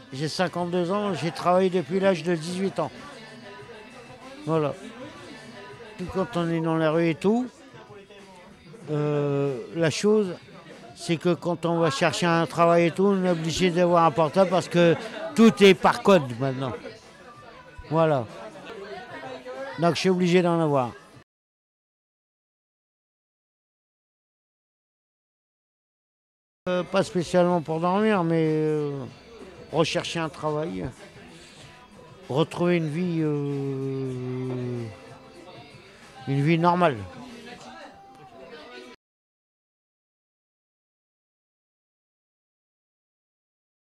J'ai 52 ans, j'ai travaillé depuis l'âge de 18 ans. Voilà. Puis quand on est dans la rue et tout, la chose, c'est que quand on va chercher un travail et tout, on est obligé d'avoir un portable parce que tout est par code maintenant. Voilà. Donc je suis obligé d'en avoir. Pas spécialement pour dormir, mais rechercher un travail, retrouver une vie normale.